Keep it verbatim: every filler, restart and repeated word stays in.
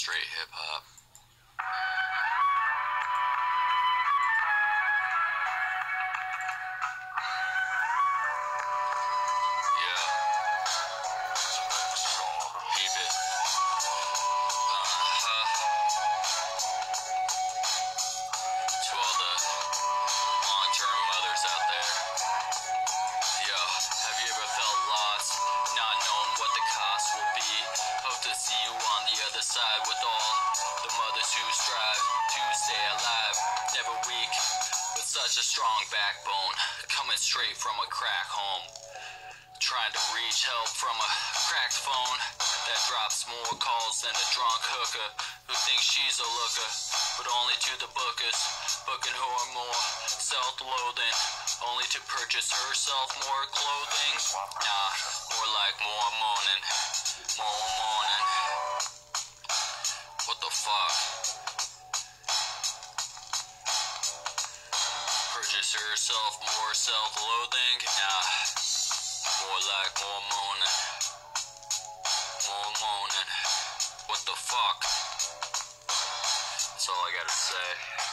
straight hip hop. Yeah. Keep it. Uh-huh. To all the long-term mothers out there. Yo, have you ever felt lost, not knowing what the cost will be? Hope to see you on the other side with all the mothers who strive to stay alive, never weak, with such a strong backbone, coming straight from a crack home, trying to reach help from a cracked phone that drops more calls than a drunk hooker who thinks she's a looker, but only to the bookers, booking who are more self-loathing, only to purchase herself more clothing. Nah, more like more moaning, more moaning. What the fuck? Purchase herself more self-loathing? Nah, more like more moaning, more moaning. What the fuck? That's all I gotta say.